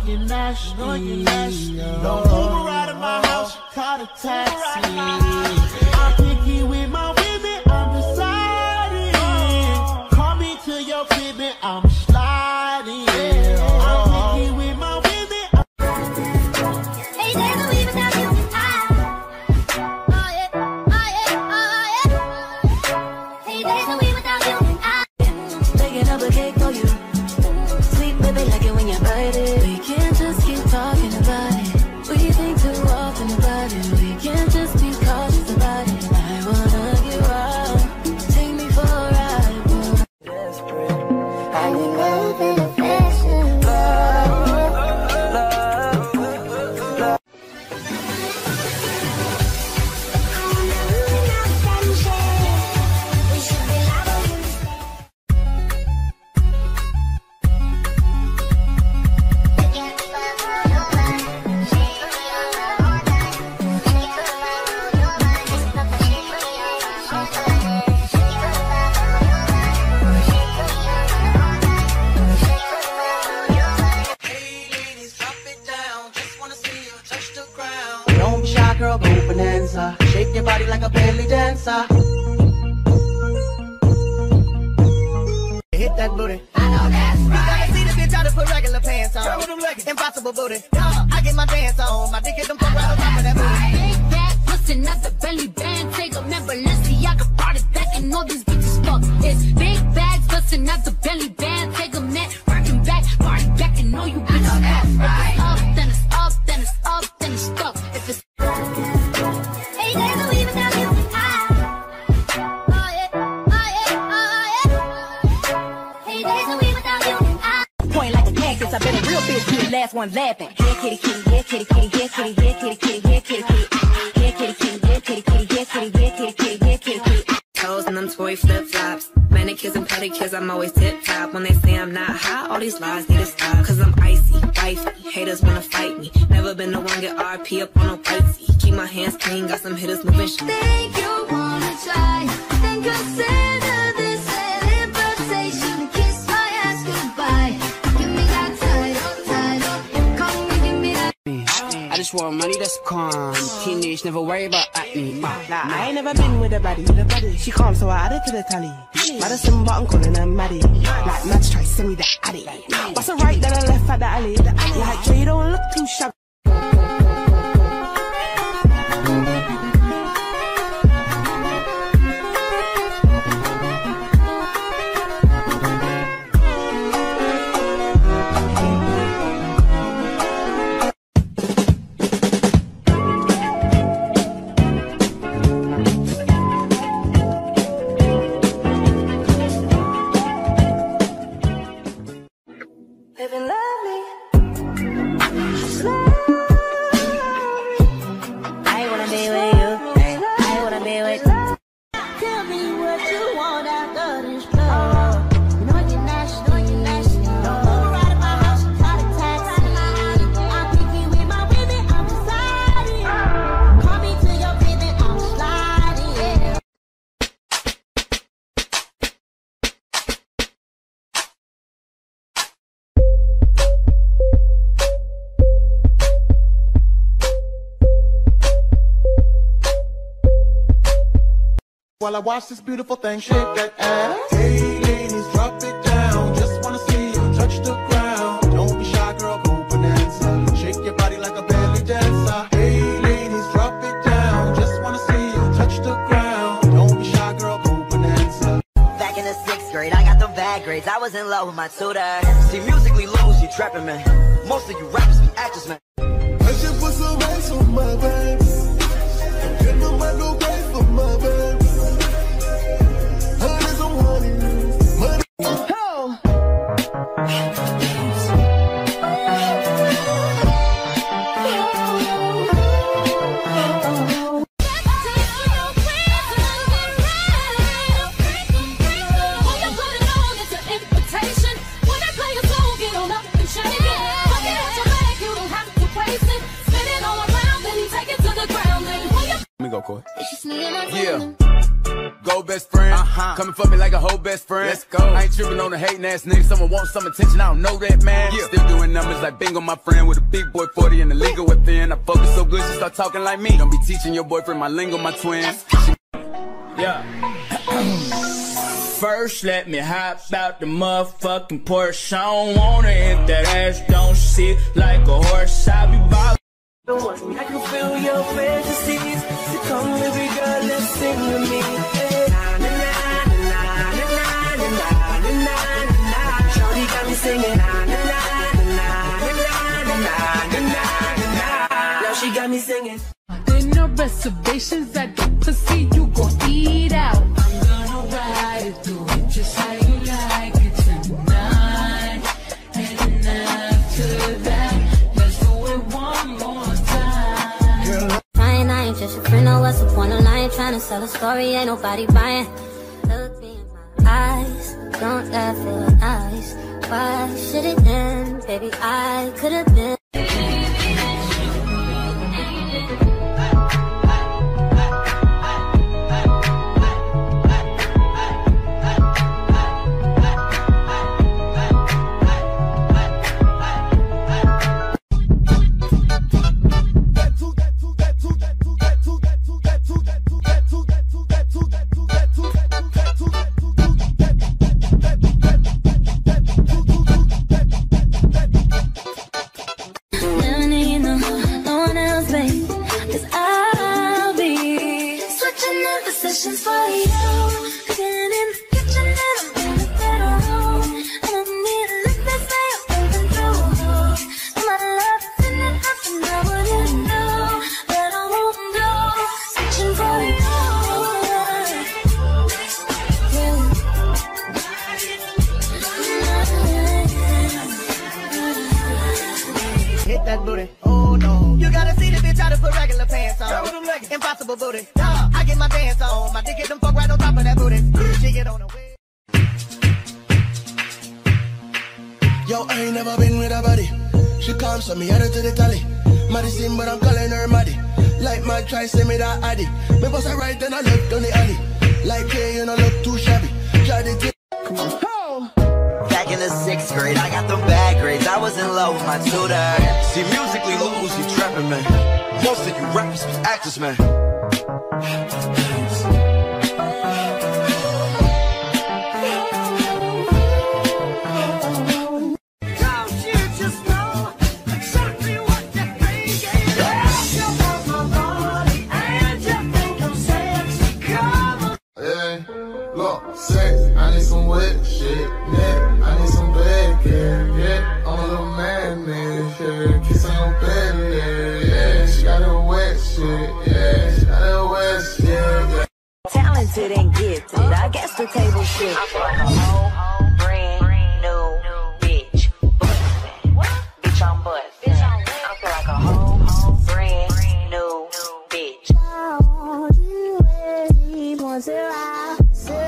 you're nasty. Don't move around in my house, call a taxi. I'm picky with my women, I'm deciding. Call me to your women, I'm sliding. I'm picky with my women. Hey, there's no even without you. Oh yeah, oh yeah, oh yeah. Hey, there's no even without you. Baking up a cake for you. Sweet baby, like it when you bite it. We can't just keep talking about it. We think too often about it. We can't just be cautious about it. I wanna get wild. Take me for a ride, boy. Desperate. I need love and affection. Don't be shy, girl, go bonanza. Shake your body like a belly dancer. Hit that booty. I know that's right. See the bitch out of put regular pants on. Impossible booty. I get my dance on. My dick is them fuck right on top of that booty. Big bag, listen at the belly band. Take a member, Balenciaga brought it back, and all these bitches fuck. It's big bags, listen at the belly band. Take a net, rockin' back, party back, and all you bitches fuck. If it's up, then it's up, then it's up, then it's stuck. If it's hey, there's no even without you. Oh yeah, oh yeah, oh yeah. Hey, there's no even without you. Point like a cactus, I bet a real bitch be the last one laughing. Here kitty kitty, here kitty kitty, here kitty, here kitty kitty, here kitty kitty. Here kitty kitty, here kitty kitty, here kitty, here kitty kitty, here kitty kitty. Toes and them toy flip-flops. Manicures and pedicures, I'm always tip-top. When they say I'm not hot, all these lies need to stop. Cause I'm icy, wifey, haters wanna fight me. Never been the one get RP up on a whitey. Keep my hands clean, got some hitters moving shit. Think you wanna try, then consider this an invitation. Kiss my ass goodbye. Give me that title, come and give me that. I just want money that's calm. Teenage, never worry about acne. Nah, I ain't never been with a baddie. She calm, so I added to the tally. Madison, but I'm calling her Maddie. Like Mads try to send me the addy. What's a right, then I left at the alley. Like Jay, don't look too shabby. Living lovely. I wanna be with you. I wanna be with you. Tell me what you want after this club. You know you're nasty. Don't move around in my house, call a taxi. I'm picky with my women, I'm deciding. Call me to your women, I'm sliding. While I watch this beautiful thing shake that ass. Hey ladies, drop it down. Just wanna see you touch the ground. Don't be shy, girl, go bonanza. Shake your body like a belly dancer. Hey ladies, drop it down. Just wanna see you touch the ground. Don't be shy, girl, go bonanza. Back in the 6th grade, I got them bad grades. I was in love with my tutor. See, musically lows, you trapping, man. Most of you rappers be actors, man. I should put some ice on my baby. Get no man no way for my baby. Let me go, Coy. Yeah. Go whole best friend. Coming for me like a whole best friend. Let's go. I ain't tripping on the hating ass nigga. Someone wants some attention, I don't know that, man. Still doing numbers like bingo, my friend, with a big boy 40 in the legal within. I focus so good, she start talking like me. Don't be teaching your boyfriend my lingo, my twin. Yeah. First, let me hop out the motherfucking Porsche. I don't wanna hit that ass, don't sit like a horse. I be bothered. I can feel your fantasies. So come, baby girl, let's sing with me. Hey. Na na na na na na na na na na. Shorty got me singing. Na na na na na na na na na. Now she got me singing. There no reservations at the pussy, you gon' eat out. I'm gonna ride it, do it just how you like it tonight. And after that, let's do it one more time. I ain't just your friend, no, what's the point of lying? Trying to sell a story, ain't nobody buying. Look me in my eyes, don't that feel nice? Why should it end? Baby, I could've been. For you, getting in the kitchen and I'm in the bedroom. I don't need a lick that's way open through. My love is in it, nothing I wouldn't know, but I won't go. Searching for you. Hit that booty, oh no. You gotta see the bitch out to put regular pants on. Impossible booty, I get my dance on. My dick hit them fuck right on top of that booty. She get on the way. Yo, I ain't never been with a body. She comes, so me headed to the tally. Madison, but I'm calling her Maddie. Like my try, say me that addy. Me bust her right, then I look down the alley. Like, hey, you know, look too shabby. Try to come on. Back in the 6th grade, I got them bad grades. I was in love with my tutor. See, musically lose, you trapping, man. Most of you rappers be actors, man. I need some wet shit, yeah. I need some bad care, yeah. I'm a little man, yeah. Kiss on your belly, yeah. She got a wet shit, yeah. She got a wet shit, yeah. Talented and gifted, I guess the table shit. I'm like a whole brand new bitch. Bitch on butt. I feel like a whole brand new bitch. I want you ready once a while.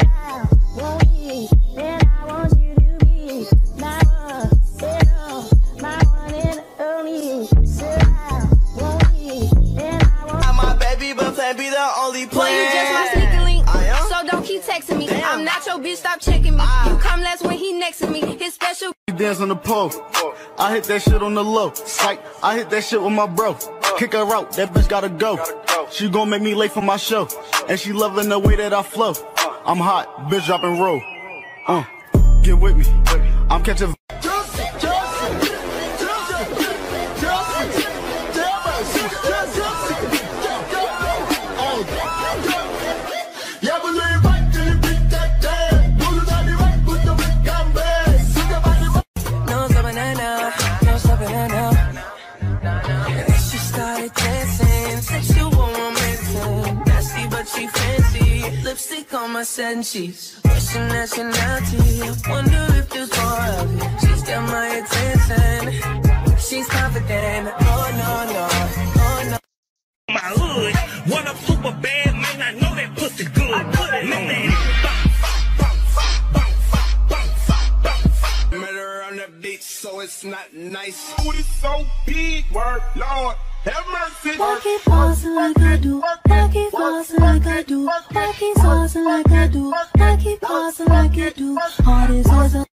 Then I want you to be my one, my one and only. So I want you, then I want I'm my baby, but plan be the only plan. Boy, you just my sneaker link, so don't keep texting me. Damn. I'm not your bitch, stop checking me. You come last when he next to me. His special Dance on the pole. I hit that shit on the low. Psych, I hit that shit with my bro. Kick her out, that bitch gotta go. She gon' make me late for my show. And she loving the way that I flow. I'm hot, bitch drop and roll. Get with me. I'm catching. Lipstick on my satin sheets. What's your nationality? I wonder if there's more of it. She's got my attention. She's confident. Oh no, no, oh no. My hood, one up super bad, might not know that pussy good. Murder on that bitch, so it's not nice. Booty so big, word, Lord. Why keep pausing like I do? Why keep pausing like I do? Why keep pausing like I do? Why keep pausing like I do? All this was a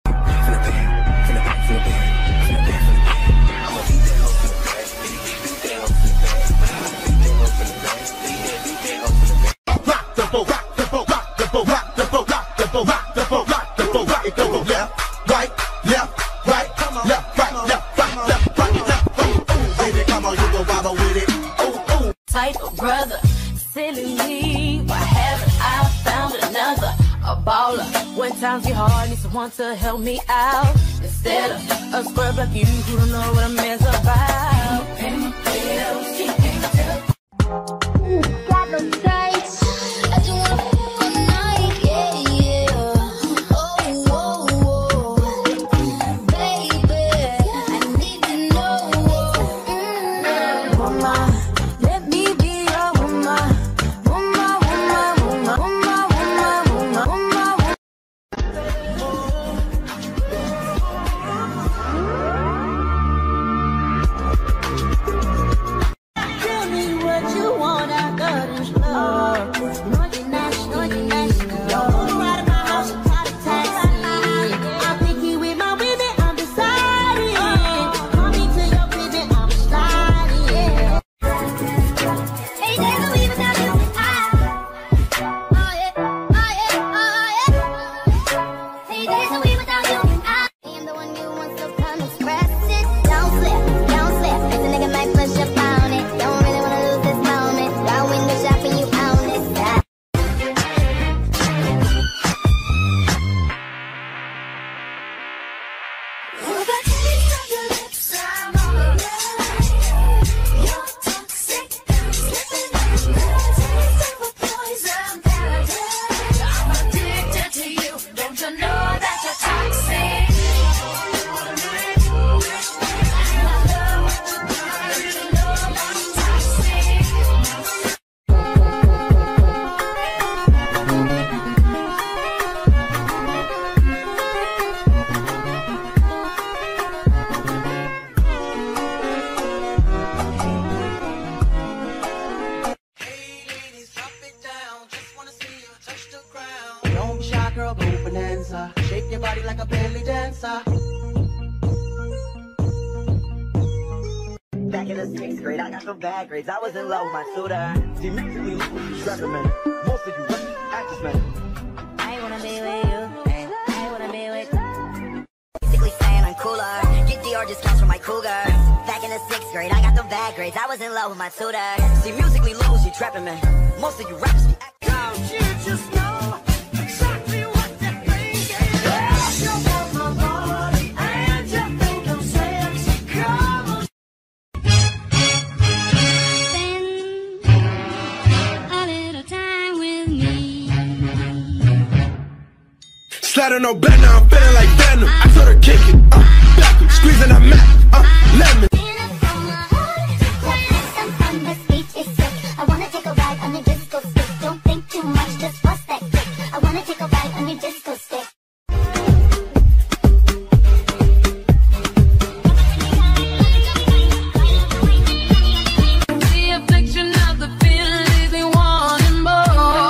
rock the boat, rock the boat, rock the boat, rock the boat, rock the boat, rock the boat, rock the boat, rock it go left, right, left, right, left, right, left, right, left, right, left, right. Baby, come on, you go wobble with it. Ooh, ooh. type of brother, silly me. Why haven't I found another? A baller. When times get hard, need someone to help me out. Instead of a scrub like you who don't know what a man's about. Pay my bills, she can't tell. Got no dates. I just wanna fuck all night, yeah, yeah. Oh, oh, oh. Baby, I need to know. Woman, let me be your woman. Woman, woman, woman, woman, woman, woman, woman. Tell me what you want, I got this love. No, you're not, no, you're not. Don't ride in my house, you call a taxi. I'm picky with my women, I'm deciding. Call me to your crib and I'm sliding. Hey, there's no even without you. Oh yeah, oh yeah, oh yeah. Hey, there's no even without you. I am the one you want, so come express it. Don't slip, don't slip. It's a nigga might push up on it. Don't really wanna lose this moment. While window shopping, you own it. With a taste of your lips, I'm alright. You're toxic, slipping in the taste of a poison paradise. I'm addicted to you. Don't you know that you're toxic? I love what you do. You know I'm toxic. Don't be shy, girl, go bonanza. Shake your body like a belly dancer. Back in the 6th grade, I got some bad grades. I was in love with my tutor. See, musically, you rapping, man. Most of you actors, man. I wanna be with you. I wanna be with you. Basically saying I'm cooler. Get DR discounts for my cougar. Back in the 6th grade, I got them bad grades. I was in love with my tutor. See, musically, lose, you trapping, man. Most of you rappers be acting. You just know exactly what that thing is. You want my body and you think I'm sexy. Come on. Spend a little time with me. Slide on no bed, now I'm feeling like Venom. I told her kick it, back, squeezing that Mac, lemon. I wanna take a ride on the disco stick. Don't think too much, just bust that kick. I wanna take a ride on your disco stick. The affliction of the feeling leaves me wanting more.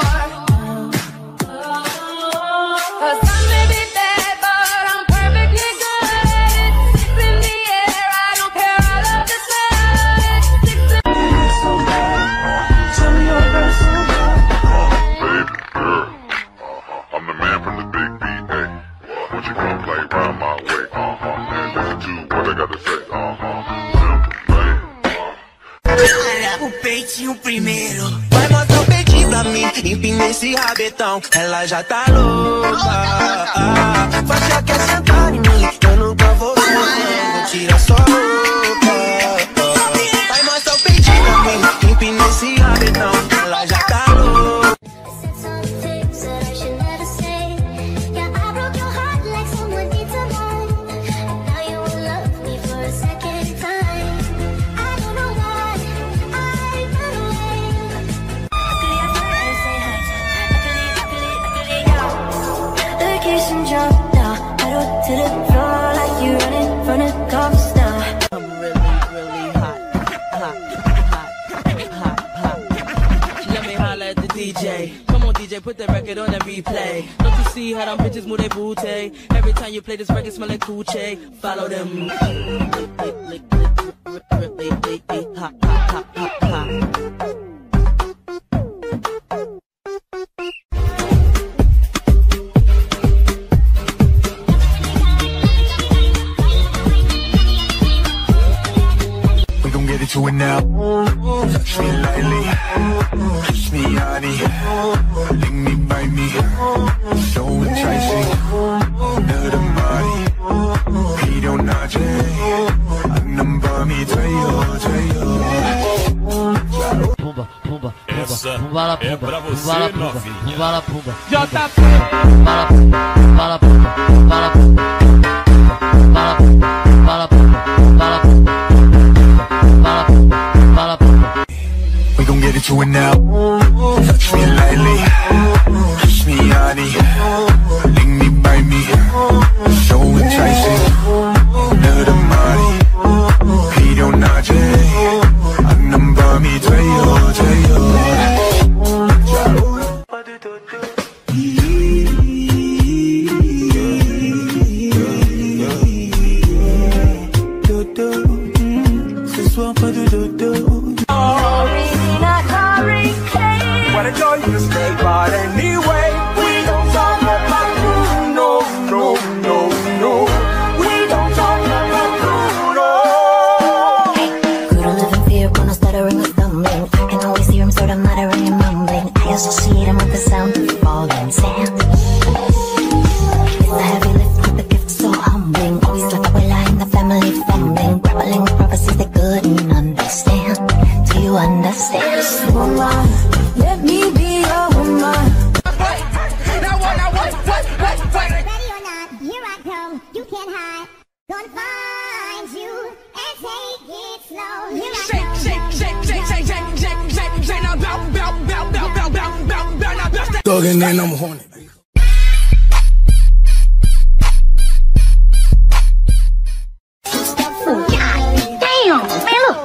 'Cause I may be bad, but I'm perfectly good. Six in the air, I don't care, I love this life. Six in Tell me your verse so bad. Baby girl, I'm the man from the big B.A. Won't you come play round my way? And listen to what I got to say. Simple, man. O peitinho primeiro. Vai mostrar o peitinho pra mim. Empina esse rabetão. Ela já tá louca. Faixa quer sentar em mim. Eu nunca vou sentar. Vou tirar só roupa. Vai mostrar o peitinho pra mim. Empina esse rabetão. Ela já tá louca. Said some things that I should never say. Yeah, I broke your heart like someone did to mine. And now you will love me for a second time. I don't know why I run away. Kiss and jump now, pedal to the floor like you running from the cops now. I'm really, really hot. DJ. Come on, DJ, put that record on that replay. Don't you see how them bitches move their booty? Every time you play this record, smell like coochie. Follow them. Ha, ha, ha, ha, ha. Get into it now. Touch me lightly, kiss me honey, lick me, bite me, so enticing. Nada mari, pido noche, anamba mi trayo. Pumba, pumba, essa pumba la é pumba, pra você, pumba la pumba, novinha. pumba la pumba. JP. Pumba la pumba, pumba la pumba, pumba la pumba, pumba la pumba, pumba la pumba, pumba la pumba. We gon' get into it now. Touch me lightly, kiss me honey, lick me, bite me, so enticing. Nada mari, pido noche, anamba mi trayo. What a joy you stay, but anyway, we don't talk about you, no. We don't talk about you, no. Couldn't live in fear when I'm stuttering or stumbling. I can always hear him sort of muttering and mumbling. I associate him with the sound of falling sand. It's a heavy lift with the gift so humbling. Always like a willa in the family fumbling, grappling with prophecies they couldn't understand. Do you understand? Woman, let me be your woman. Now what? Ready or not, here I come. You can't hide. Gonna find you and take it slow. Here I come. Shake, now bow, now bounce. Thuggin' and I'm horny. Damn, man, look.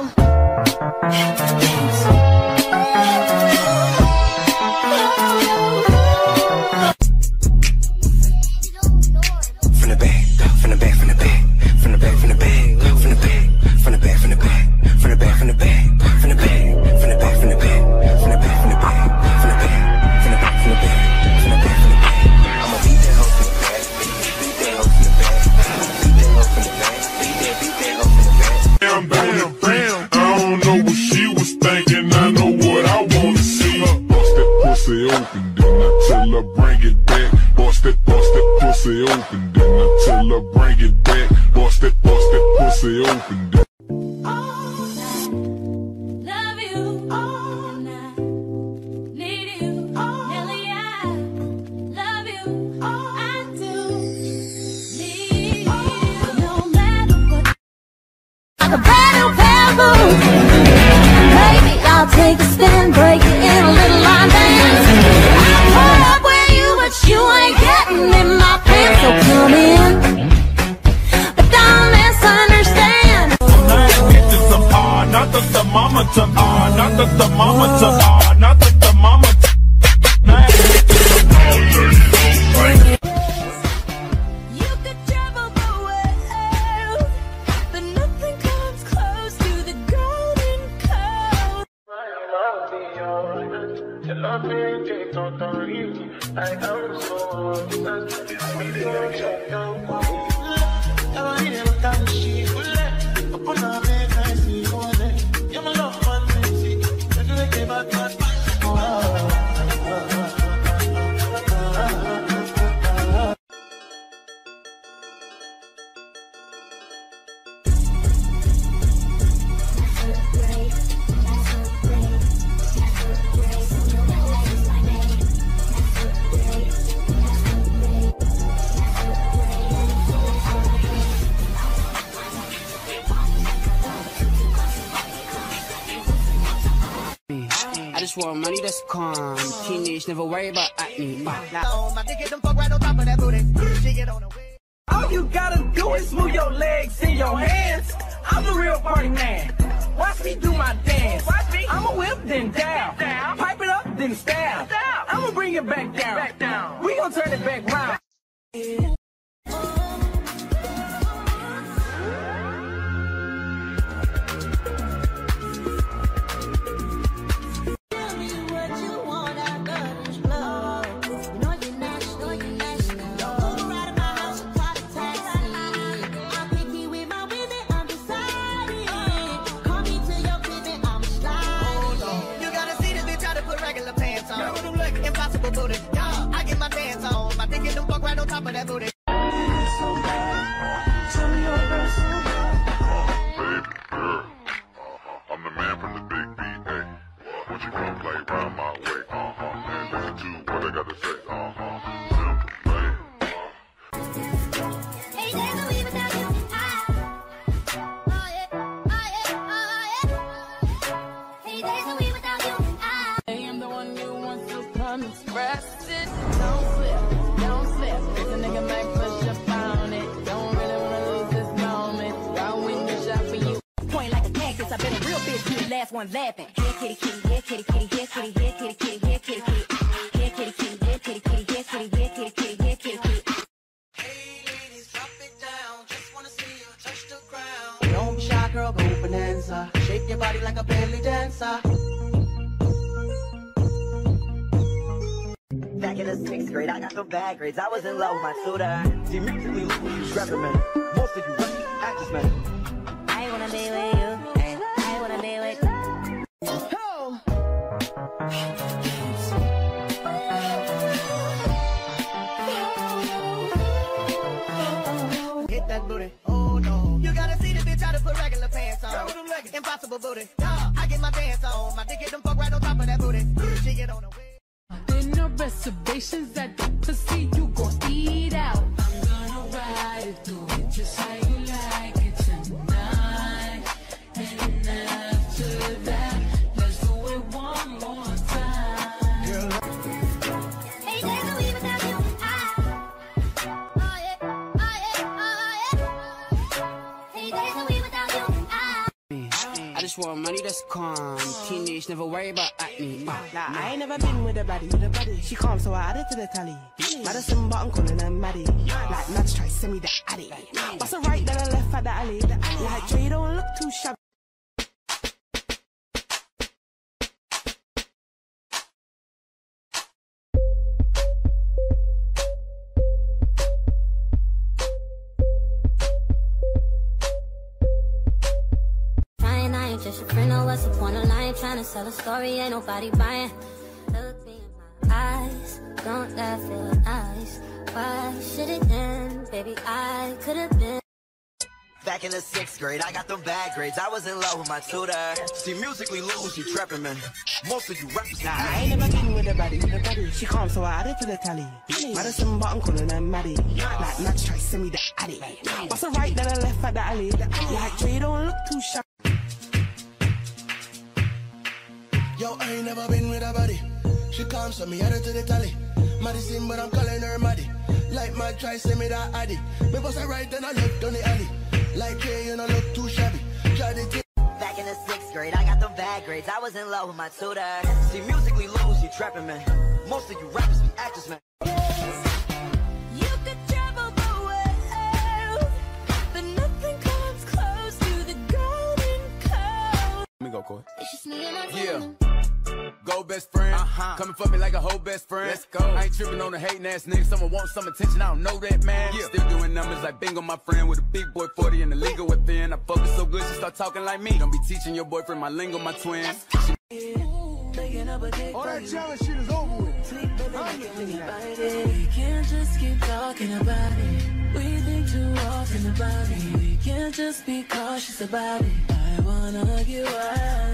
I'll take a spin, break it in a little line dance. I'll put up with you, but you ain't getting in my pants. So come in, but don't misunderstand. Get to some not the thermometer, not the thermometer, not the thermometer. You could travel the world, but nothing comes close to the golden code. I am so I just want money that's calm. Teenage, never worry about acne. All you gotta do is move your legs and your hands. I'm the real party man. Watch me do my dance. I'ma whip then down. Pipe it up. then stab. I'ma bring it back down. We gon' turn it back round. Impossible booty, yeah. I get my dance on. My dick in them fuck right on top of that booty. I'm the man from the big B, hey. Won't you come play round my way? And listen to what I gotta say, Simple, man. Hey, there's no way without you. Oh yeah, oh yeah, oh yeah. Hey, there's no way without you. I am the one you want to come express it. Don't slip, don't slip. If a nigga might push up on it, don't really wanna lose this moment. I'll win the shot for you. Point like a cactus, I've been a real bitch, you the last one laughing. Here kitty kitty, here kitty kitty, here kitty, here kitty kitty, here kitty kitty. Here kitty kitty, here kitty kitty, here kitty, here kitty kitty, here kitty kitty. Hey ladies, drop it down. Just wanna see you touch the ground. Don't be shy, girl, go bonanza. Shake your body like a belly dancer. Back in the 6th grade, I got some bad grades. I was in love with my tutor. See, musically, look what you scrapping, man. Most of you rappers, actors, man. I wanna be with you, and I wanna be with you. Hit that booty, oh no. You gotta see the bitch how to put regular pants on. Impossible booty, yeah. I get my dance on. My dick hit them fuck right on top of that booty. She get on the way. There no reservations at the pussy, you gon' eat out. I'm gonna ride it, do it just how you like it tonight. And after that, let's do it one more time. Hey, there's no way without you. Oh yeah, oh yeah, oh yeah. Hey, there's no way without you. I just want money that's calm. Teenage, never worry about acne. Nah, I ain't never been with a baddie. She calm, so I added to the tally. Madison, but I'm calling her Maddie. Like nuts, try send me the addy. What's the right, then I left at the alley. Like Jay, don't look too shabby. I ain't just your friend, or what's the point of lying? Trying to sell a story, ain't nobody buying. Look me in my eyes, don't that feel nice? Why should it end? Baby, I could have been. Back in the 6th grade, I got them bad grades. I was in love with my tutor. See, musically, look what you trapping, man. Most of you rappers, I ain't never been with a baddie. She calm, so I added to the tally. Madison, but I'm calling her Maddie. Like nuts, try send me the addy. What's the right, then I left at the alley. Like Jay, don't look too shabby. Yo, I ain't never been with a body. She comes, so me added to the tally. Madison, but I'm calling her Maddie. Like my try, send me that addy. Me bust a right, then I left on the alley. Like, hey, you don't look too shabby. Try to get. Back in the 6th grade, I got them bad grades. I was in love with my tutor. See, musically, look what you trapping, man. Most of you rappers be actors, man. You could travel the world, but nothing comes close to the golden code. Let me go, Corey. It's just me and my Yeah. Go best friend, coming for me like a whole best friend. Let's go. I ain't tripping on the hating ass nigga. Someone wants some attention, I don't know that, man. Yeah. Still doing numbers like bingo, my friend, with a big boy 40 in the legal within. I focus so good, she start talking like me. Don't be teaching your boyfriend my lingo, my twin. All that challenge shit is over with. We can't just keep talking about it. We think too often about it. We can't just be cautious about it. I wanna get wild.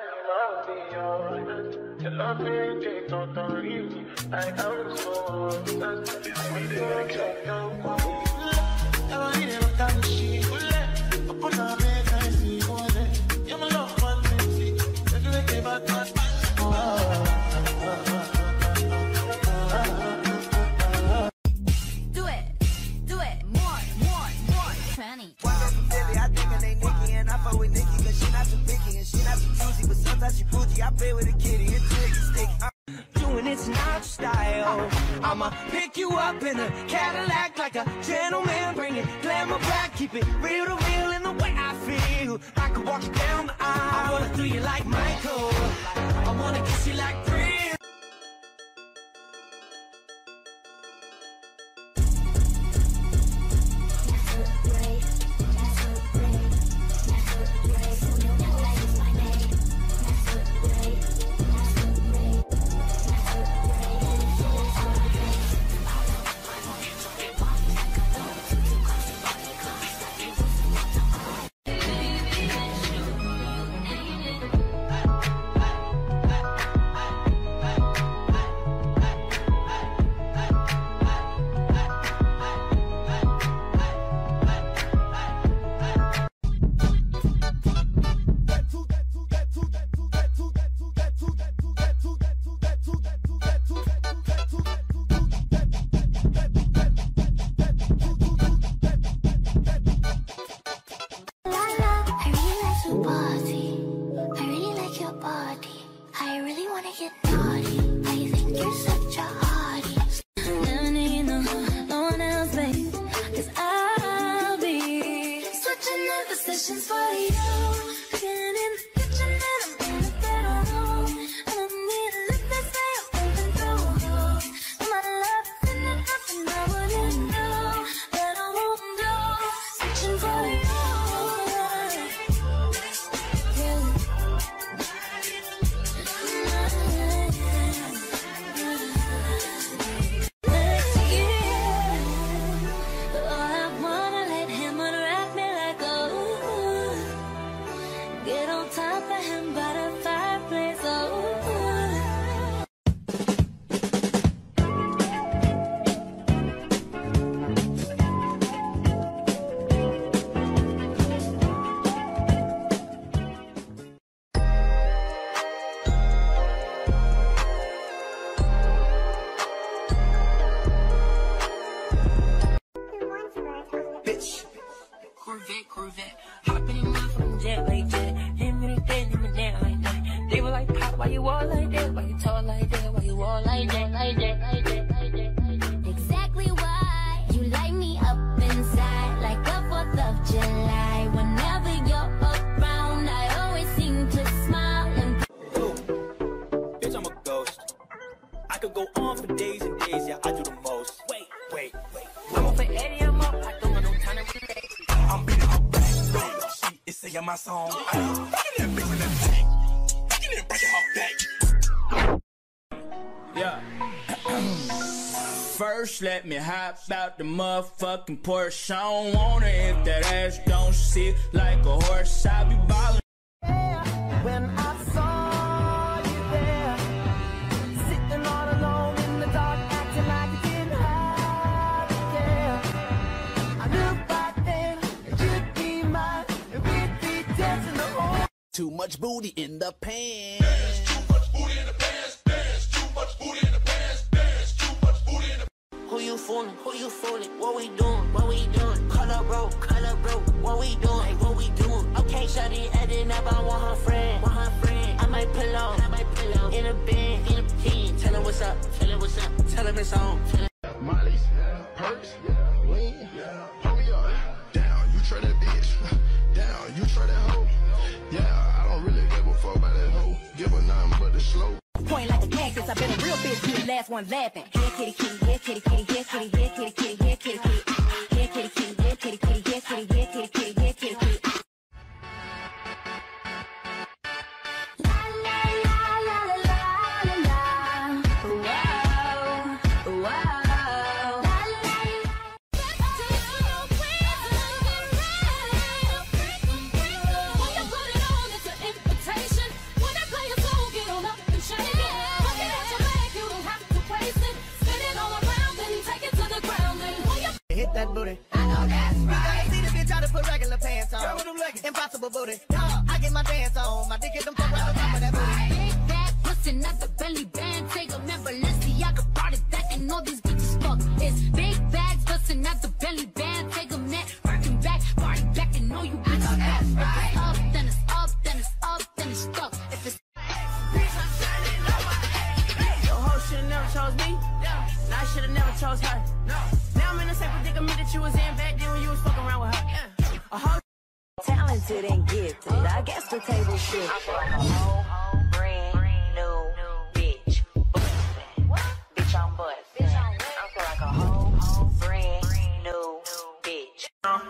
Do it, more, tranny. I think her name Nikki, and I fuck with Nikki, cause she not too picky, and she not too choosy, but sometimes she bougie. I play with a kitty, it's sticky. style. I'ma pick you up in a Cadillac like a gentleman, bring it glamour back, keep it real to real in the way I feel. I could walk you down the aisle, I wanna do you like Michael, I wanna kiss you like Prince. Corvette, hopping in my from jet like that. Him and that, him and that like that. They were like, Pop, why you all like that? Why you tall like that? Why you all like that? Like that, like that, like that, like that. Exactly why you light me up inside like the 4th of July. Whenever you're around, I always seem to smile and. Bitch, I'm a ghost. I could go on for days and days, yeah, I do the most. Wait. I'm up for Eddie, I'm up. I don't got no time to relate. I'm beating her back. She is singing my song. Breaking that bitch in the tank. Breaking it, breaking her back. Yeah. First, let me hop out the motherfucking Porsche. I don't want it if that ass don't sit like a horse. I be ballin'. When I saw you there, sitting all alone in the dark, acting like you didn't have to care. I knew back then that you'd be mine, and we'd be dancing the whole. Too much booty in the pants. There's too much booty in the pants. There's too much booty in the pants. There's too much booty in the. Who you fooling? Who you fooling? What we doing? What we doing? Color bro, what we doing? Hey, what we doing? Okay, shawty, adding up, I want her friend. I might pull up, in a bed, in a pen. Tell her what's up, tell her what's up, tell her it's on. Molly's, perks, lean, pull me up, down, you try that bitch, down, you try that hoe. Yeah, I don't really give a fuck about that hoe. Give her nothing but the slow. Point like a cactus, I've been a real bitch, you the last one laughing. Here kitty kitty, here kitty kitty, here kitty, here kitty kitty, here kitty kitty, here kitty kitty, here kitty kitty, here kitty, here kitty kitty, here kitty kitty. Hit that booty. I know that's right. See the bitch out to put regular pants on. Girl with them leggings. Impossible booty. I get my dance on. My dick is them fuck right on top of that booty. Big bag, pussy, not the belly band. Take a member, Balenciaga brought it back and all these bitches fuck. It's big bags, bustin' not the belly band. Take a net, working back, party back and all you bitches fuck. If it's up, then it's up, then it's up, then it's stuck. If it's Your whole shit never chose me. talented and gifted. I guess the table shifted. I feel like a whole brand new bitch. Bitch, I'm bustin'. I feel like a whole brand new bitch.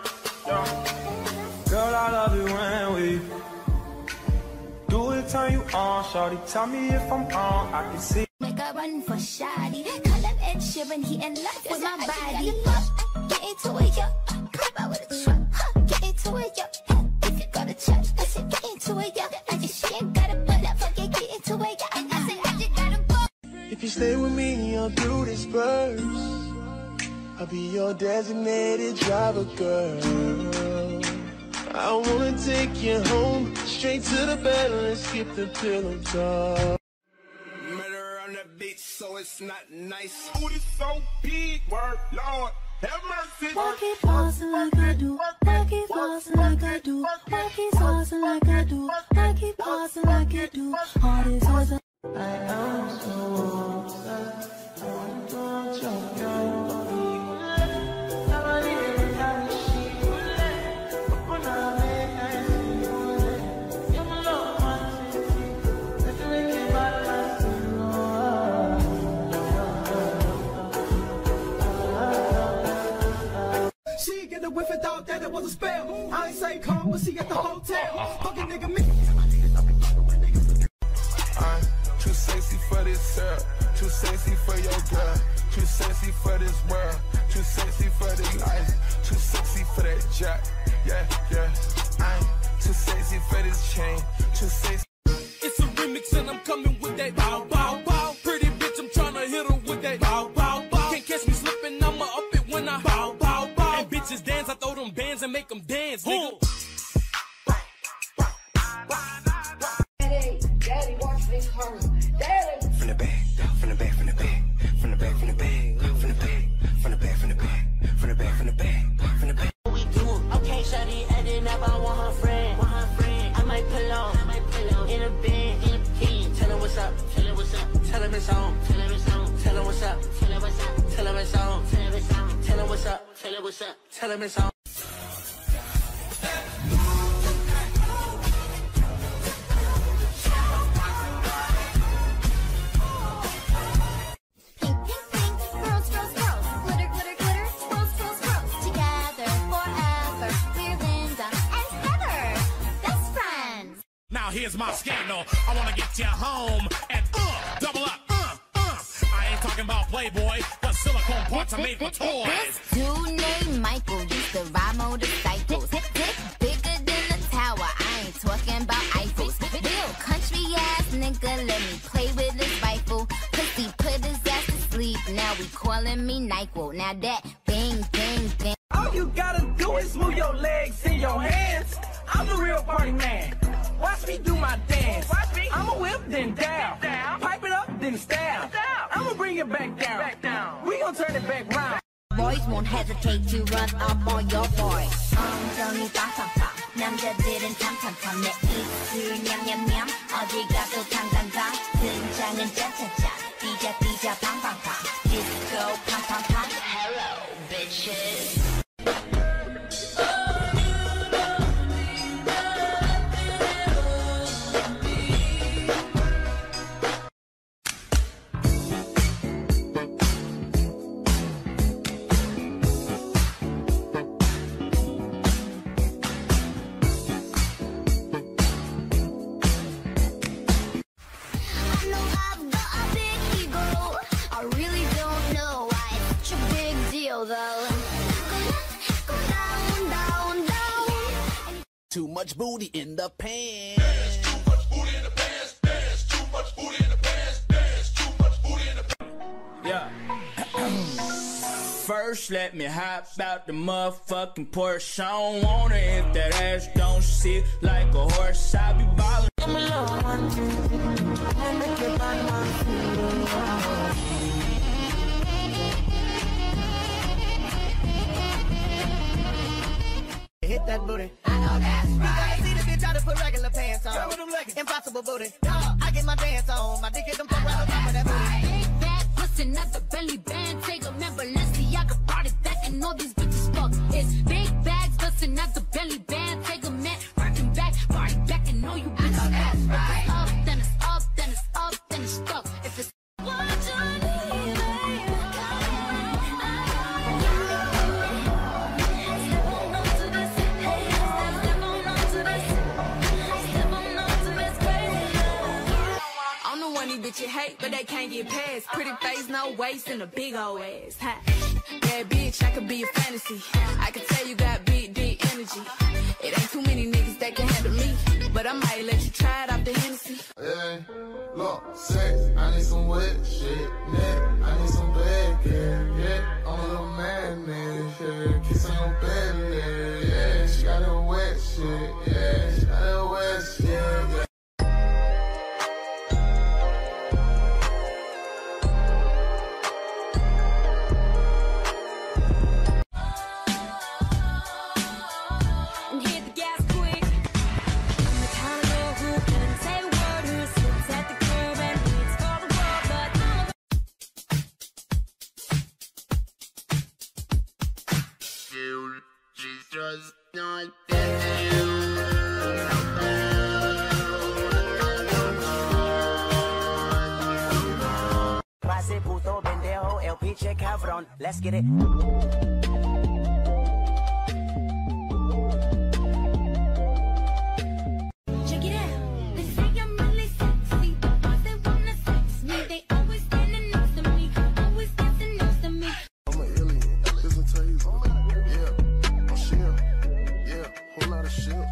Girl, I love it when we do it, turn you on, shorty. Tell me if I'm on, I can see. Make a run for shoddy. Call up Ed Sheeran, he in love with my body. Get into it, yo. Pop out with a truck. Get into it, yo. If you go to church, I said get into it, yo. I just she ain't got a butt up, forget get into it, yo. I said I just got a butt. If you stay with me, I'll do this first. I'll be your designated driver, girl. I wanna take you home, straight to the bed, let's skip the pillow talk. Murder on the beach, so it's not nice. Booty so big, word, Lord, have mercy. Work it flossing like I do. Work it flossing like I do. Work it saucing like I do. Work it flossing like I do. All this was I am so sad. Don't joke, She get the whiff and thought that it was a spell. I ain't say come, but she at the hotel. Fucking nigga me. I'm too sexy for this girl, too sexy for your girl, too sexy for this world, too sexy for this life, too sexy for that jack. Yeah, yeah. I'm too sexy for this chain, too sexy. It's a remix and I'm coming with that bow, bow, bow. Pretty bitch, I'm tryna hit her with that bow, bow, bow. Can't catch me slipping, I'ma up it when I bow, bow, bow. And bitches dance, I throw them bands and make them dance, nigga. Daddy, watch this hurt. Daddy. From the back, from the back, from the back, from the back, from the back, from the back, from the back, from the back, from the back, from the back, from the back. What we doing? Okay, shawty, adding up, I want her friend. I might pull on, in a bed, in a pen. Tell her what's up, tell her what's up, tell her it's on, tell her it's on, tell her what's up, tell her what's up, tell her it's on, tell her it's on, tell her what's up, tell her what's up, tell her it's on. Now here's my scandal. I wanna get you home and double up. I ain't talking about Playboy, but silicone parts are made for toys. This dude named Michael used to ride motorcycles. Dick bigger than the tower. I ain't talking about Eiffels. Real country ass nigga, let me play with his rifle. Pussy put his ass to sleep. Now we calling me NyQuil. Now that bang, bang, bang. All you gotta do is move your legs and your hands. I'm the real party man. Watch me do my dance. I'ma whip, then down. Pipe it up, then stab. I'ma bring it back down. We gon' turn it back round. Boys won't hesitate to run up on your boy. 엉덩이 빵빵빵 남자들은 탕탕탕 내 입술 냠냠냠 어디 가도 탕탕탕 등장은 짜짜짜 삐자 팡팡팡 디스코 팡팡팡 Hello bitches. Too much booty in the pants. There's too much booty in the pants. There's too much booty in the pants. There's too much booty in the pants. Yeah. First, let me hop out the motherfucking Porsche. I don't want it if that ass don't sit like a horse. I be ballin'. Hit that booty. I know that's right. See the bitch out to put regular pants on. Impossible booty. I get my dance on. My dick hit them fuck right on top of that booty. Big bag bustin' at the belly band. Take a member, Balenciaga brought it back and all these bitches fuck. It's big bags bustin' at the belly band. Take a man, but they can't get past. Pretty face, no waist, and a big old ass. Ha. Yeah, bitch, I could be a fantasy. I can tell you got big, deep energy. It ain't too many niggas that can handle me, but I might let you try it off the Hennessy. Hey, look, sex, I need some wet shit, yeah. I need some bad, yeah. I'm a little man, yeah. Kissing on belly, yeah. She got that wet shit, yeah. She got that wet shit, yeah. Pase puto pendejo, el pinche cabrón. Let's get it. Check it out. They say I'm really sexy. Boys they wanna sex me. They always standing next to me. Always dancing next to me. I'm an alien. This is Taser. Yeah, I'm shit. Yeah, whole lot of shit.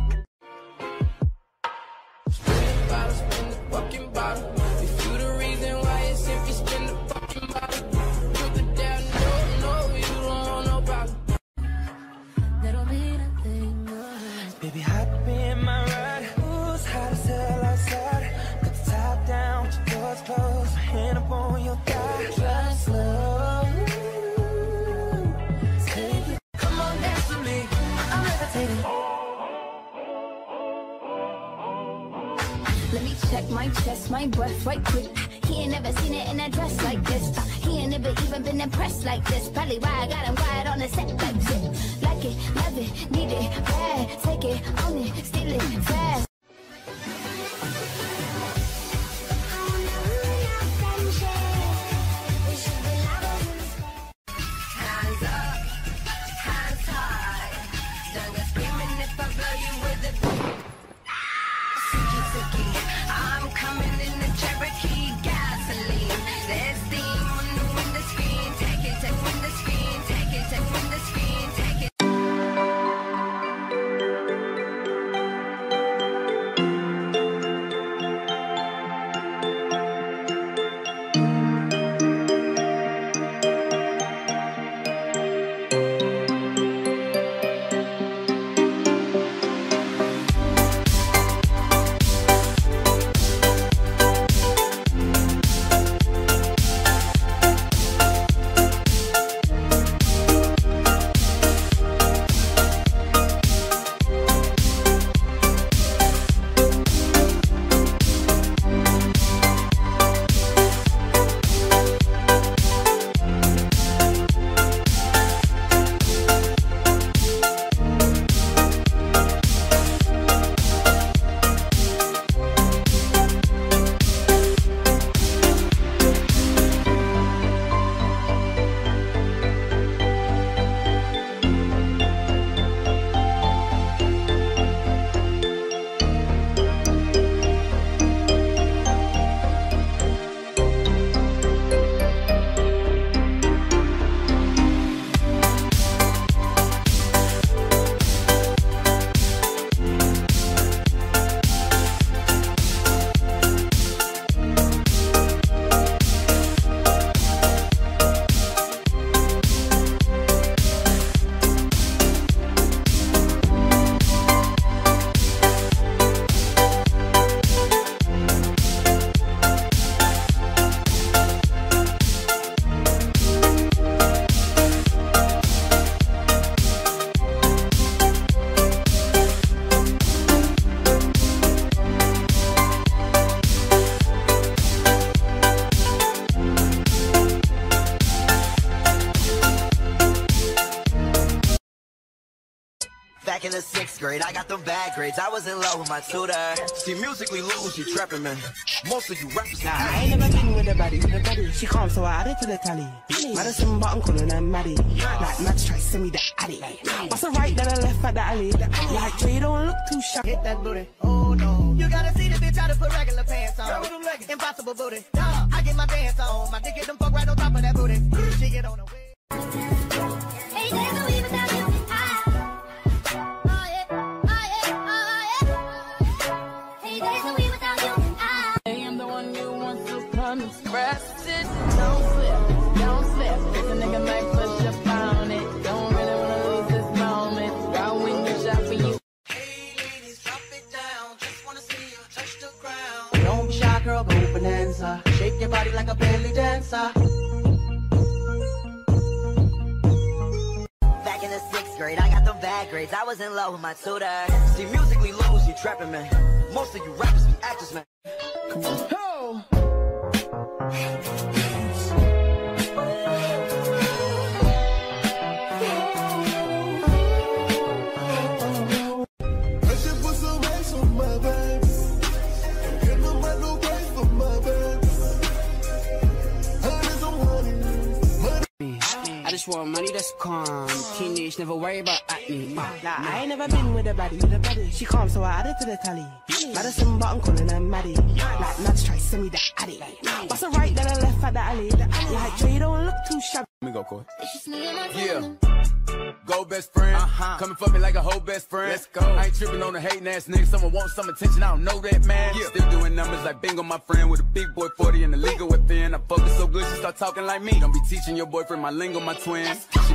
Spin the fucking bottle. If you the reason why it's if you spin the fucking bottle. Put the down, no, you don't want no problem. That don't mean a thing, no. Baby, hop in my ride. Who's hot as hell outside? Put the top down, with your doors closed. My hand up on your thigh. Drive slow. Take it. Come on, dance with me. I'm levitating. Let me check my chest, my breath right quick. He ain't never seen it in a dress like this. He ain't never even been impressed like this. Probably why I got him quiet on the set like this. Like it, love it, need it, bad. Take it, own it, steal it, fast. Hands up, hands high. Don't go screaming if I blow you with a Suki. I'm coming in the Cherokee gasoline. There's steam on the window screen. Take it, take window screen. Take it, take window screen. Take it. Back in the 6th grade, I got them bad grades. I was in love with my tutor. See, musically lose, you trapping, man. Most of you rappers. Nah, I ain't never been with a baddie. She calm, so I added to the tally. Madison button calling her Maddie. Like Max try to send me the addy. What's the right, then I left at the alley. Like, Jay, don't look too sharp. Hit that booty. Oh. no, no. You gotta see the bitch how to put regular pants on. Impossible booty. I get my dance on. My dick get them fuck right on top of that booty. She get on the way. Hey, there's no we without you. I am the one you want to come express it. Don't slip, don't slip. If a nigga might push up on it. Don't really wanna lose this moment. Got window shot for you. Hey ladies, drop it down. Just wanna see you touch the ground. Don't be shy, girl, go bonanza. Shake your body like a belly dancer. Back in the 6th grade, I got them bad grades. I was in love with my tutor. See, musically lows, you trapping, man. Most of you rappers be actors, man. Come on. Oh. I should put some ice on my baby. Get no man no price for my baby. Honey's on money. I just want money that's calm. Teenage, never worry about acne. Nah, I ain't never been with a baddie. She calm, so I added to the tally. Madison, but I'm calling her Maddie. Like nuts, try send me the addy. What's the right, then I left at the alley. Like Jay, don't look too shabby. Let me go, Corey. Yeah. Go best friend. Coming for me like a whole best friend. Let's go. I ain't tripping on the hating ass nigga. Someone wants some attention. I don't know that, man. Yeah. Still doing numbers like bingo, my friend. With a big boy 40 in the legal within. I focus so good, she start talking like me. Don't be teaching your boyfriend my lingo, my twin.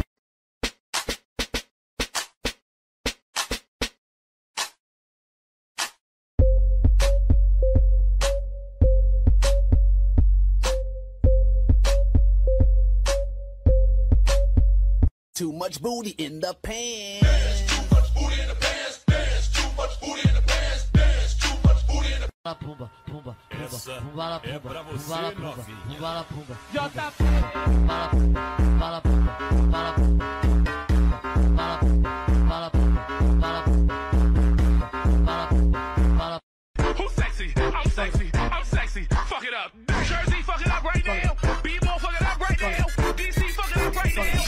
Too much booty in the pants. Too much booty in the pants. Dance. Too much booty in the pants. Dance. Too much booty in the Pumba, pumba, pumba, pumba la pumba, pumba la pumba, pumba la pumba, JP. pumba la pumba, pumba la pumba, pumba la pumba, pumba la pumba, pumba la pumba, pumba la pumba, pumba la pumba. Who's sexy? I'm sexy. I'm sexy. Fuck it up. Jersey, fuck it up right now. B-Ball, fuck it up right now. DC, fuck it up right now.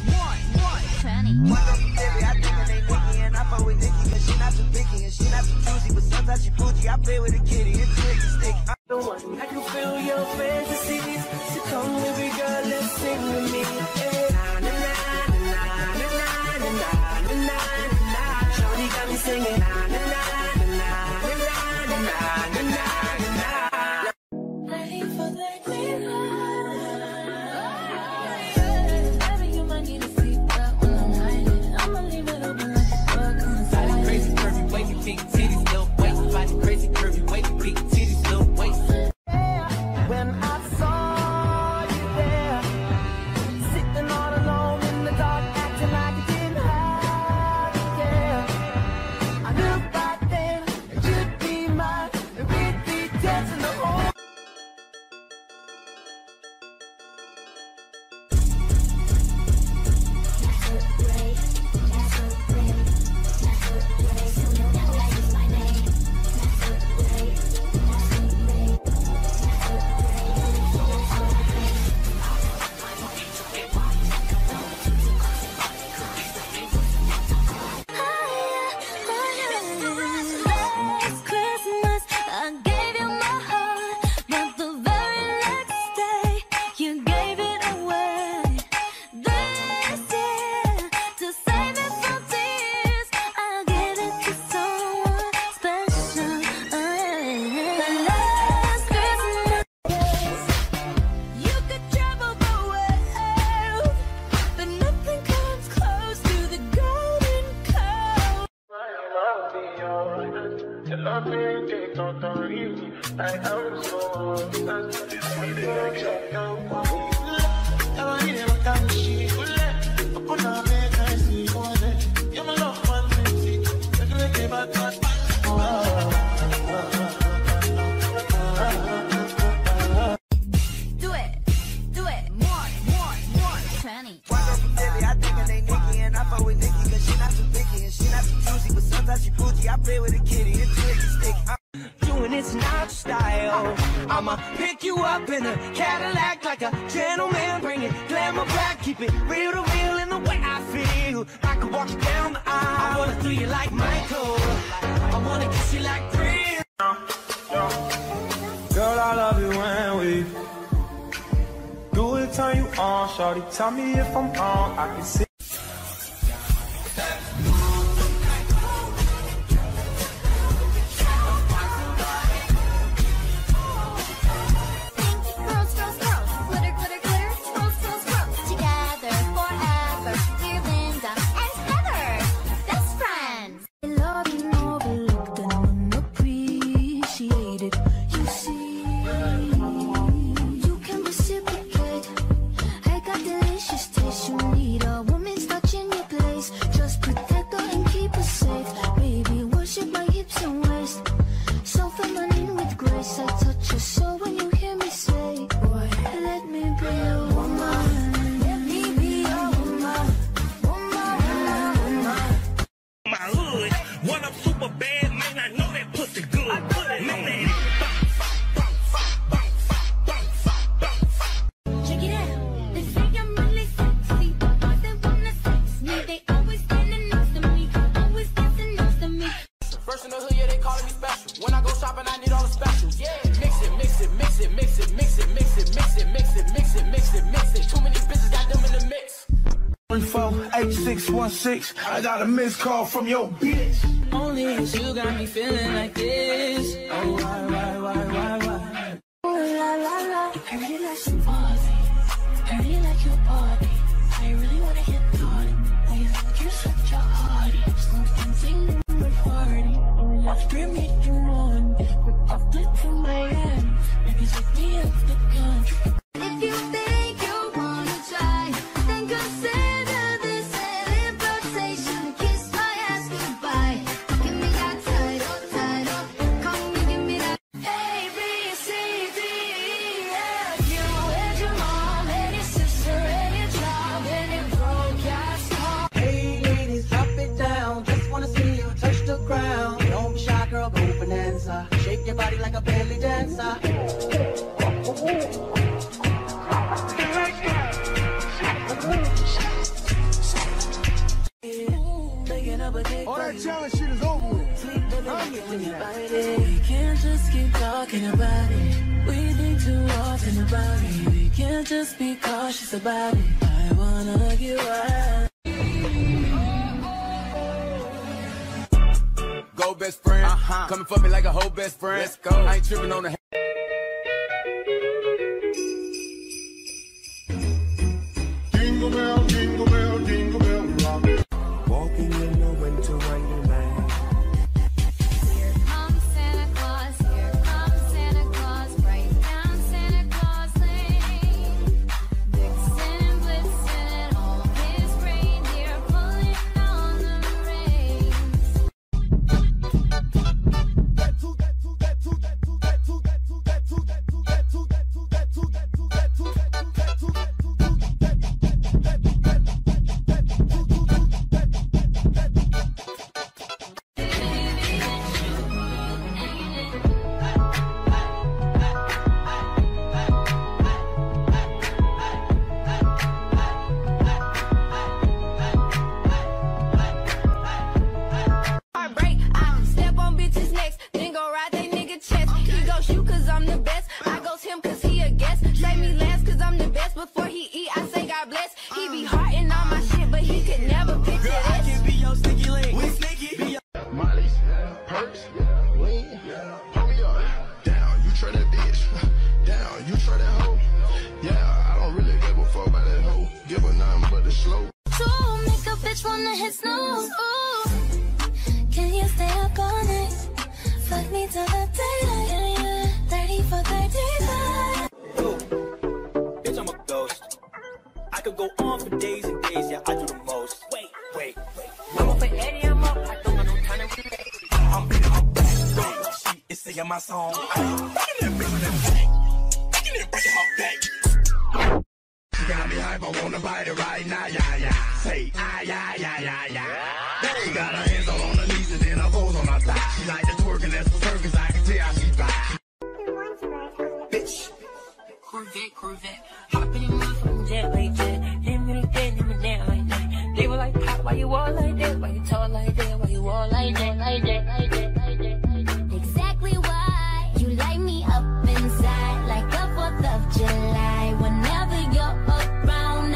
Sometimes she bougie, I play with a kitty and twig and stick. The one I can feel your fantasies. So come, baby girl, let's sing with me. Na na na na na na na na na na. Shorty got me singing. Na na na na na na na na na. Ready for the clear. Baby, you might need to sleep up when I'm hiding. I'ma leave it open like a bug on the side. Crazy curvy, wavy, big titties, little waist. Body crazy curvy, wavy, big titties, little waist. When I saw you there, sitting all alone in the dark, acting like you didn't have to care. I knew back then that you'd be mine, and we'd be dancing the whole. Last Christmas, I gave you my heart, but the very next day, you gave it away. This year, to save it from tears, I'll give it to someone special. The last Christmas, you could travel the world, but nothing comes close to the golden cow. Do it, more, 20. I think her name Nikki, and I fuck with Nikki, cause she not too picky, and she not too choosy, but sometimes she bougie, I play with a kitty and twig and stick. Doing it's not style. I'ma pick you up in a Cadillac like a gentleman. Bring it glamour back, keep it real to real in the way I feel. I could walk you down the aisle. I wanna do you like Michael. I wanna kiss you like Prince. Shorty, tell me if I'm wrong, I can see. I got a missed call from your bitch. Only if you got me feeling like this. Oh, why? Ooh, la, la, la. I really like some Aussie. I really like your body. I really wanna get naughty. I think you're such a hottie. Something in my party. Let's bring me to one. We're up to Miami. Maybe take me up the country. If you think you wanna try, then consider this an invitation. Kiss my ass goodbye. Give me that title. Come and give me that. A, B, C, D, E, F. You and your mom and your sister and your job and your broke ass home. Hey ladies, drop it down. Just wanna see you touch the ground. Don't be shy, girl, go bonanza. Shake your body like a belly dancer. All that challenge shit is over with. We can't just keep talking about it. We think too often about it. We can't just be cautious about it. I wanna get wild. Go best friend, coming for me like a whole best friend. Let's go. I ain't tripping on the. Jingle bell, jingle bell, jingle bell rock. Walking in the winter wonderland. Here comes Santa Claus, right down Santa Claus Lane. Vixen, Blitzen, and all his reindeer pulling on the reins. Heartbreak, I step on bitches' necks, then go ride that nigga chest. He goes you cause I'm the best, I goes him cause he a guest. Say me last cause I'm the best, before he eat I say God bless. He be hearting on my shit, but he could never picture this. I can be your sneaky link. We sneaky. Molly's, perks, lean, pull me up. Down, you try that bitch. Down, you try that hoe. Yeah, I don't really give a fuck about that hoe. Give her nothing but the slow. To make a bitch wanna hit snooze. Ooh. Can you stay up all night? Fuck me till the daylight. 30 for 35. Bitch, I'm a ghost. I could go on for days and days, yeah, I do the most. Wait. I'm up for Eddie, I'm up. I don't got no time to relate. I'm beating my back. She is singing my song. Breaking it, breaking her back. She got me hype, I wanna bite it right now, yeah. Say, yeah. She got her hands all on her knees and then her toes on her thigh. She like the twerking, that's for circus, I can tell she fine. Bitch. Corvette. Hop in your motherfucking jet like that. Him in the dead, him in there like that. They were like, pop, why you all like that? Why you tall like that? Why you all like that? Exactly why you light me up inside like a 4th of July. Whenever you're around,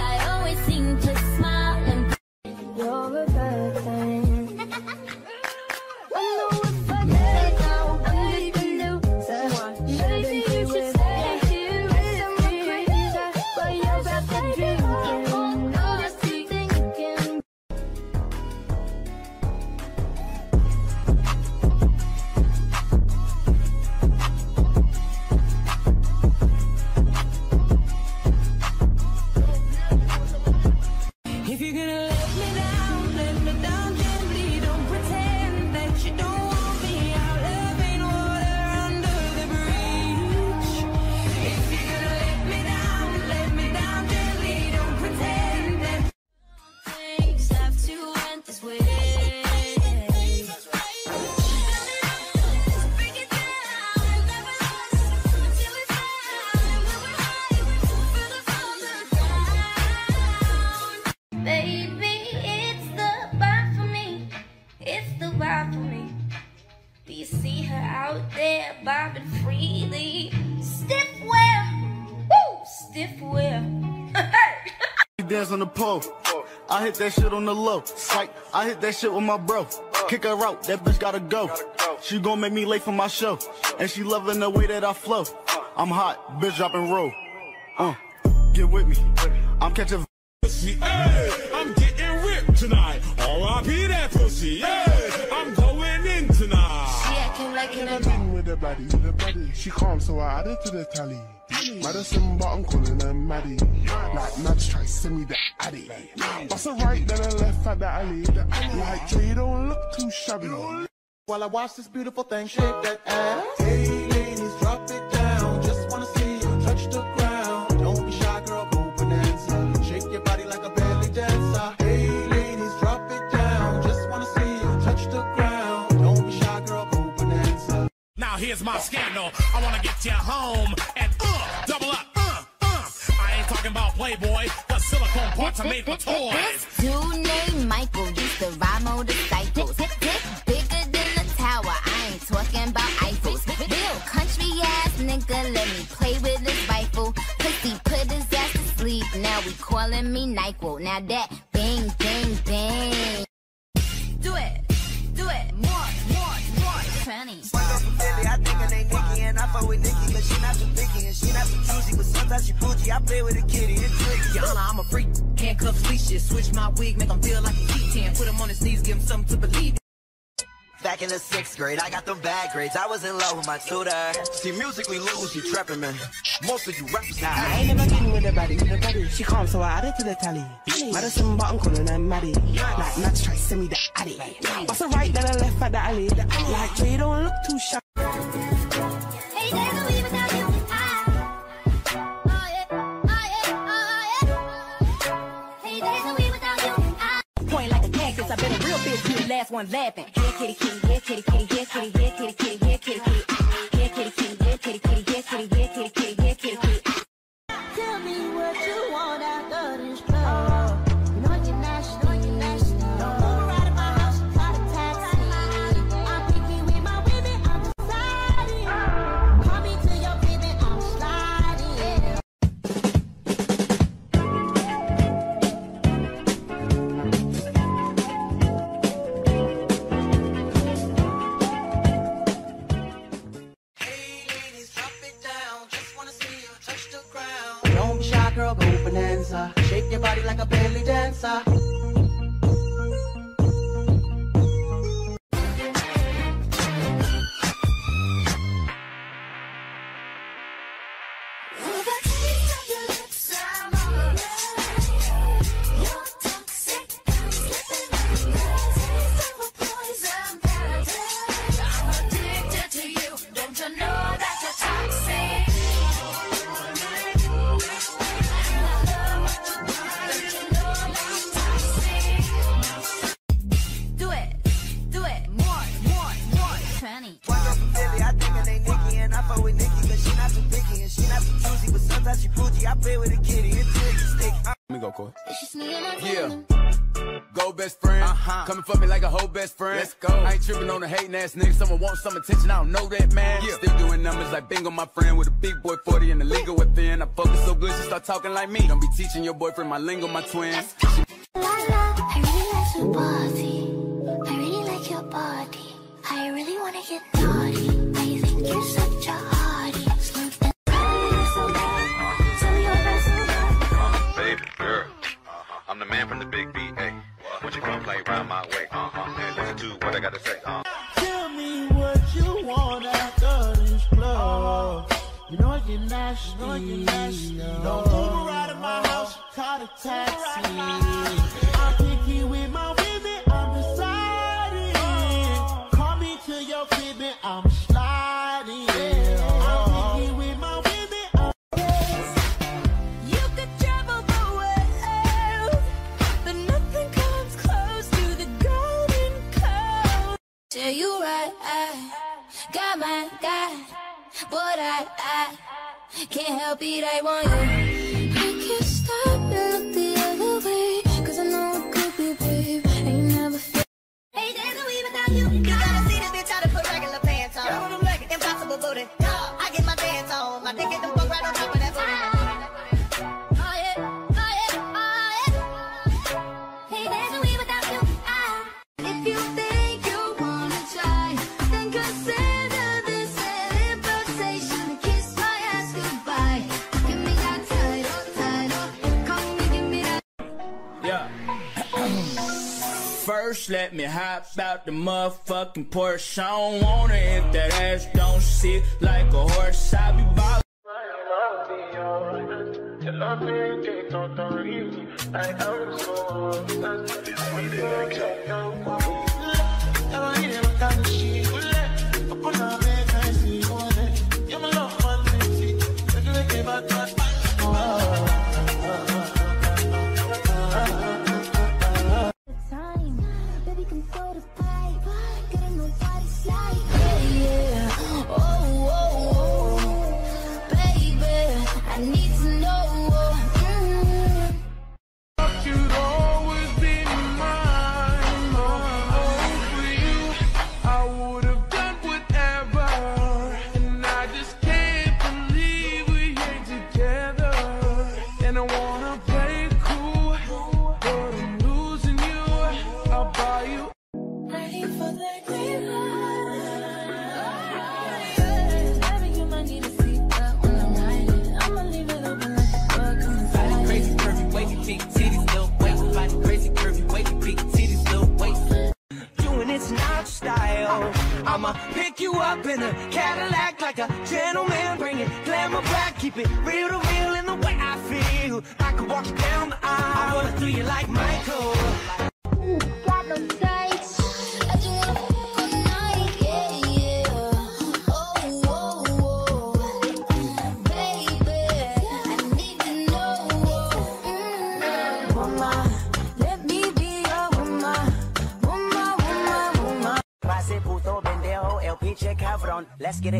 dance on the pole. I hit that shit on the low. Psych, I hit that shit with my bro. Kick her out, that bitch gotta go. She gon' make me late for my show. And she loving the way that I flow. I'm hot, bitch dropping roll. Get with me. I'm catching pussy. Hey, I'm getting ripped tonight. R.I.P. that pussy. Yeah, I'm going in tonight. She acting like in a been with the body. She calm, so I added to the tally. Madison, but I'm calling her Maddie. Like Mads try to send me the addy. Bust a right, then a left at the alley. Like Jay, don't look too shabby. While I watch this beautiful thing shake that ass. Hey ladies, drop it down. Just wanna see you touch the ground. Don't be shy, girl, go bonanza. Shake your body like a belly dancer. Hey ladies, drop it down. Just wanna see you touch the ground. Don't be shy, girl, go bonanza. Now here's my scandal. I wanna get you home and double up. I ain't talking about Playboy. The silicone parts are made for toys. This dude named Michael used to ride motorcycles. Bigger than the tower. I ain't talking about Eiffels. Real country ass nigga, let me play with his rifle. Pussy put his ass to sleep. Now we calling me NyQuil. Now that bang, bang, bang. Do it, more, tranny. I think her name Nikki and I fuck with Nikki, but she not too picky and she not too choosy. But sometimes she bougie. I play with a kitty. It's tricky. Y'all know I'm a freak. Handcuffs, leashes. Switch my wig, make him feel like a T10. Put him on his knees, give him something to believe in. Back in the 6th grade, I got them bad grades. I was in love with my tutor. See, musically lose, you trapping, man. Most of you rappers Nah, I ain't never been with the body. She calm, so I added to the tally. Madison, but I'm calling her Maddie. Like Mads try to send me the addy. Bust a right, then a left at the alley. Like Jay, don't look too sharp. Hey, there's no way without you. Hey, there's no way without you. Point like a cactus, I bet a real bitch be the last one laughing. Here kitty kitty, here kitty kitty, here kitty, here kitty kitty, here kitty kitty. Here kitty kitty, here kitty kitty, here kitty, here kitty kitty, here kitty kitty. Tell me what you want after this club. You know you're nasty. Don't move around in my house, call a taxi. I'm picky with my women, I'm deciding. Call me to your pivot, I'm sliding. Don't be shy, girl, go bonanza. Shake your body like a belly dancer. Let me go, Corey. Yeah. Go best friend. Coming for me like a whole best friend. Let's go. I ain't tripping on the hating ass nigga. Someone wants some attention. I don't know that, man. Yeah. Still doing numbers like bingo, my friend. With a big boy 40 in the league within. I focus so good, she start talking like me. Don't be teaching your boyfriend my lingo, my twin. I really like your body. I really like your body. I really wanna get naughty. I think you're such a hottie. Smooth and so bad. Tell me your best so bad. Baby girl, I'm the man from the big B. Hey, won't you come play round my way? And listen to what I gotta say. Tell me what you want after this club. You know you're nasty. Don't move around in my house, call a taxi. I'm picky with my women, I'm deciding. Call me to your crib, I'm sliding. I'm picky with my women, I'm You could travel the world, but nothing comes close to the golden code. Tell you right, I got my guy, but I can't help it, I want you. I can't stop and look the other way, 'cause I know it could be, babe. Ain't never feel. Hey, there's no way without you. You gotta see this bitch how to put regular pants on. Impossible booty. I get my dance on. My dick get the fuck right on top of that booty. Oh yeah, oh yeah, oh yeah. bitch, let me hop out the motherfucking Porsche. I don't want it if that ass don't sit like a horse. I be ballin'. I'ma pick you up in a Cadillac like a gentleman, bring it glamour back, keep it real to real in the way I feel. I could walk you down the aisle, run through you like Michael. Got no tights. I do wanna fuck all night, yeah, yeah. Oh, oh, oh. Baby, I need to know. Woman, let me be your woman. Woman. Pase puto pendejo, el pinche cabrón. Let's get it.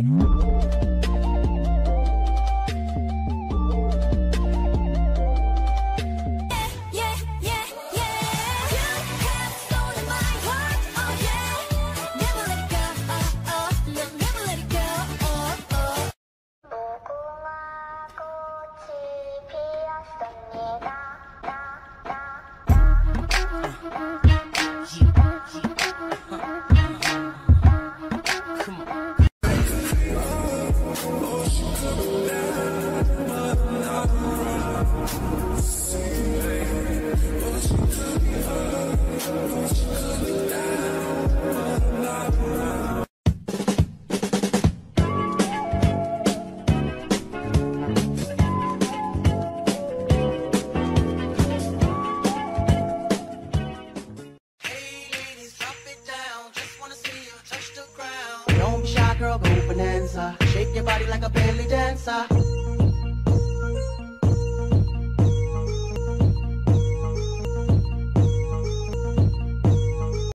Don't be shy, girl, go bonanza. Shake your body like a belly dancer.